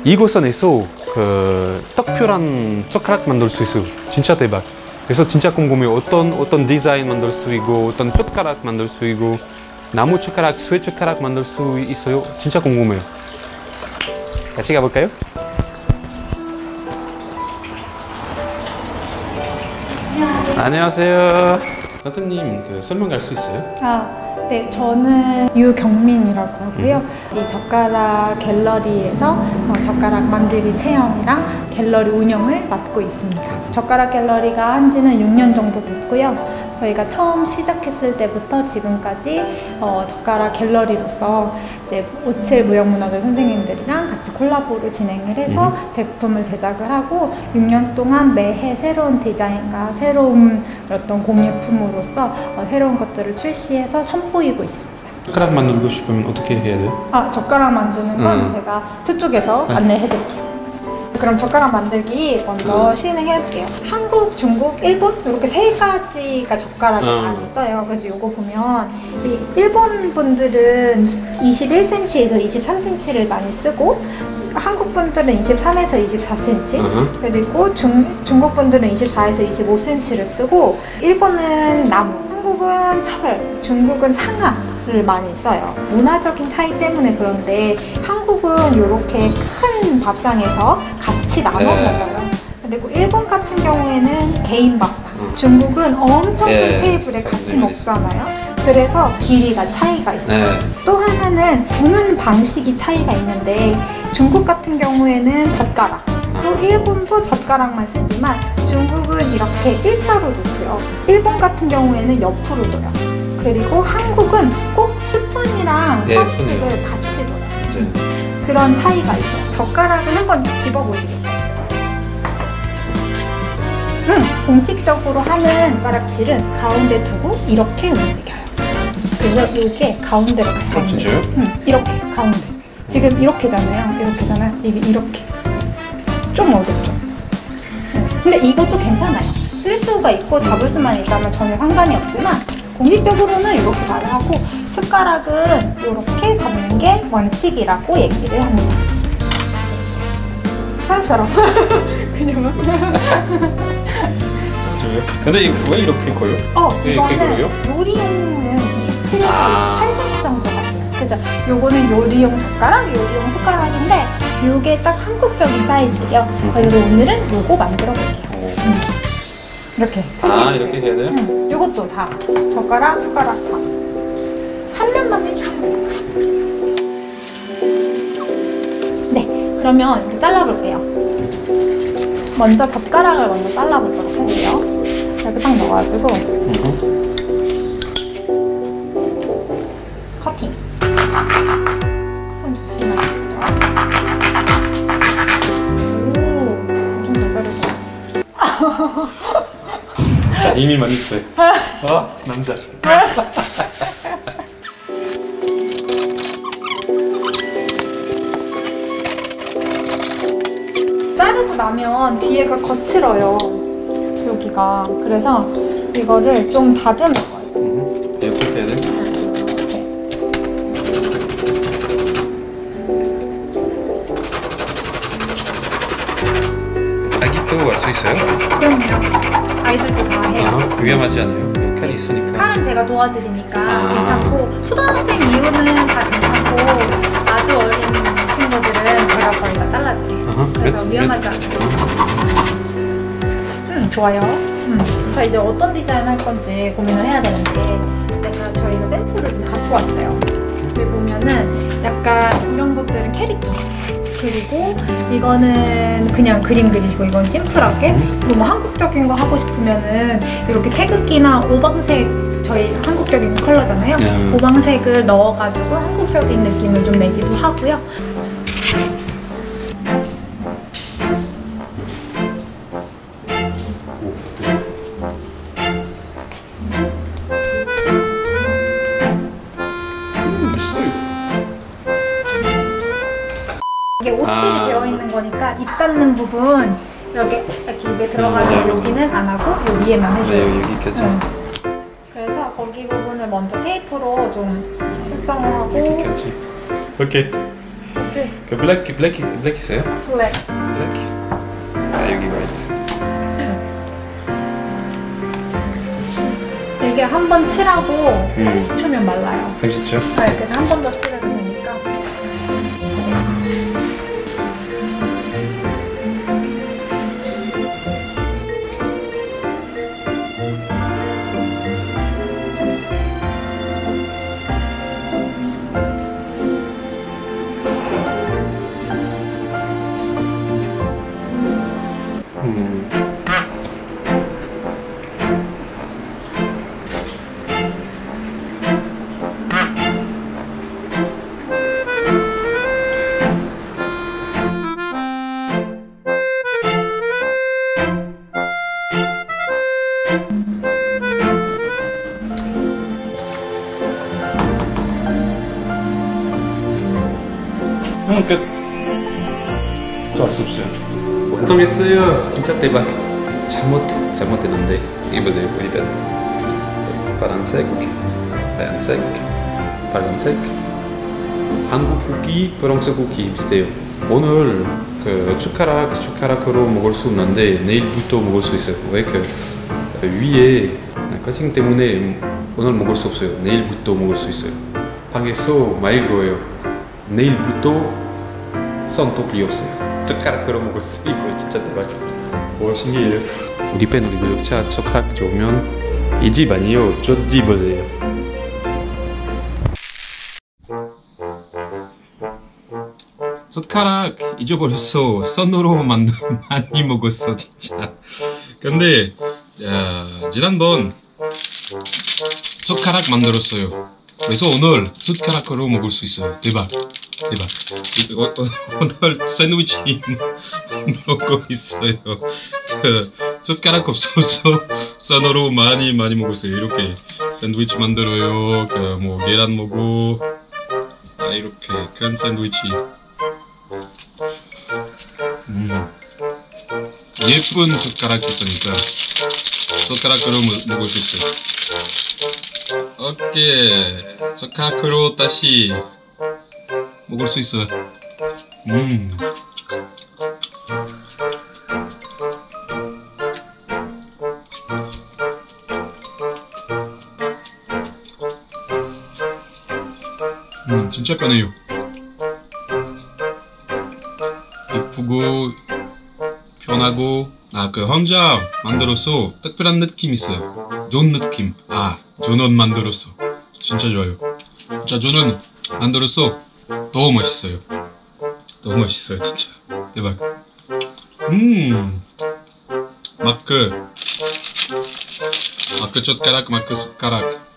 이곳선에서 그 떡표란 젓가락 만들 수 있어요. 진짜 대박. 그래서 진짜 궁금해요. 어떤 디자인 만들 수 있고, 어떤 젓가락 만들 수 있고, 나무 젓가락, 쇠 젓가락 만들 수 있어요. 진짜 궁금해요. 같이 가볼까요? 안녕하세요. 선생님, 그 설명할 수 있어요? 네, 저는 유경민이라고 하고요. 이 젓가락 갤러리에서 젓가락 만들기 체험이랑 갤러리 운영을 맡고 있습니다. 젓가락 갤러리가 한 지는 6년 정도 됐고요. 저희가 처음 시작했을 때부터 지금까지 젓가락 갤러리로서 이제 오칠 무형문화재 선생님들이랑 같이 콜라보를 진행을 해서 제품을 제작을 하고 6년 동안 매해 새로운 디자인과 새로운 어떤 공예품으로서 새로운 것들을 출시해서 선보이고 있습니다. 젓가락 만들고 싶으면 어떻게 해야 돼요? 젓가락 만드는 건 제가 저쪽에서 안내해 드릴게요. 그럼 젓가락 만들기 먼저 시행해 볼게요. 한국, 중국, 일본 이렇게 세 가지가 젓가락이 많이 있어요. 그래서 이거 보면 이 일본 분들은 21cm에서 23cm를 많이 쓰고 한국 분들은 23에서 24cm 그리고 중국 분들은 24에서 25cm를 쓰고 일본은 나무, 한국은 철, 중국은 상아를 많이 써요. 문화적인 차이 때문에 그런데 한국은 이렇게 큰 밥상에서 같이 나눠 먹어요. 그리고 일본 같은 경우에는 개인 밥상, 중국은 엄청 큰 테이블에 같이 먹잖아요. 그래서 길이가 차이가 있어요. 또 하나는 부는 방식이 차이가 있는데 중국 같은 경우에는 젓가락, 또 일본도 젓가락만 쓰지만 중국은 이렇게 일자로 놓고요. 일본 같은 경우에는 옆으로 둬요. 그리고 한국은 꼭 스푼이랑 찹스틱을 같이 둬요. 그런 차이가 있어요. 젓가락을 한번 집어보시겠어요? 공식적으로 하는 젓가락질은 가운데 두고 이렇게 움직여요. 그래서 이게 가운데로 가요. 진짜요? 이렇게 가운데. 지금 이렇게잖아요. 이렇게잖아요. 이게 이렇게. 좀 어렵죠. 근데 이것도 괜찮아요. 쓸 수가 있고 잡을 수만 있다면 전혀 상관이 없지만 공식적으로는 이렇게 말을 하고 숟가락은 이렇게 잡는 게 원칙이라고 얘기를 합니다. 한국 사람. 그냥은. 근데 왜 이렇게 커요? 이거는 요리용은 27에서 28cm 정도가 돼요. 그래서 요거는 요리용 젓가락, 요리용 숟가락인데 요게 딱 한국적인 사이즈예요. 그래서 오늘은 요거 만들어 볼게요. 이렇게 표시해주세요. 이렇게 해야 돼요? 요것도 다 젓가락, 숟가락 다 한 면만 해주세요. 네, 그러면 이제 잘라볼게요. 먼저 젓가락을 먼저 잘라보도록 할게요. 이렇게 딱 넣어가지고 커팅. 손 조심하세요. 오, 엄청 잘 자르죠. 자, 힘이 많이 있어요. 남자. 자르고 나면 뒤에가 거칠어요. 여기가. 그래서 이거를 좀 다듬을 거예요. 이렇게 해야 돼요? 이렇게. 아기도 할 수 있어요? 그럼요. 아이들도 다 해요. 위험하지 않아요? 그 칼이 있으니까. 칼은 제가 도와드리니까 괜찮고 초등학생 이후는 다 괜찮고 아주 어린 친구들은 제가 거의 다 잘라드려요. 그래서 위험하지 않아요. 좋아요. 자, 이제 어떤 디자인 할 건지 고민을 해야 되는데 저희가 샘플을 좀 갖고 왔어요. 여기 보면은 약간 이런 것들은 캐릭터, 그리고 이거는 그냥 그림 그리시고 이건 심플하게 뭐 한국적인 거 하고 싶으면은 이렇게 태극기나 오방색, 저희 한국적인 컬러잖아요. 오방색을 넣어가지고 한국적인 느낌을 좀 내기도 하고요. 이게 오칠이 되어 있는 거니까 입 닿는 부분 이렇게 입에 들어가는 여기는 안 하고 요 위에만 해줘요. 여기까지. 그래서 거기 부분을 먼저 테이프로 좀 설정하고. 여기까지. 오케이. 끝. 그 블랙 있어요? 블랙. 블랙. 아 여기 화이트. 이게 한 번 칠하고 30초면 말라요. 30초? 네, 그래서 한 번 더 칠해도 되니까. 끝. 좋았어요. 완성했어요. 진짜 대박. 잘못했는데 이거 보세요. 보니까 파란색, 하얀색, 빨간색. 한국 쿠키, 프랑스 쿠키 비슷해요. 오늘 그 숟가락으로 먹을 수 없는데 내일부터 먹을 수 있어요. 왜 그 위에 커팅 때문에 오늘 먹을 수 없어요. 내일부터 먹을 수 있어요. 방에서 말 거예요. 내일부터 손톱이 없어요. 젓가락으로 먹을 수 있고 진짜 대박이에요. 오 신기해요. 우리 팬 우리 구독자 젓가락 좋으면 이 집 아니에요. 저 집 보세요. 젓가락 잊어버렸어. 손으로 많이 먹었어 진짜. 근데 지난번 젓가락 만들었어요. 그래서 오늘 숟가락으로 먹을 수 있어요. 대박. 오늘 샌드위치 먹고 있어요. 그 숟가락 없어서 손으로 많이 먹었어요. 이렇게 샌드위치 만들어요. 그 뭐 계란 먹고 이렇게 큰 샌드위치. 예쁜 젓가락 있으니까 젓가락으로 먹을 수 있어요. 오케이, 젓가락으로 다시 먹을 수 있어요. 진짜 편해요. 예쁘고 편하고 그 혼자 만들어서 특별한 느낌 있어요. 존 느낌. 저는 만들었어. 진짜 좋아요. 진짜 저는 만들었어. 너무 맛있어요. 너무 맛있어요 진짜. 대박. 마크 젓가락, 마크 숟가락.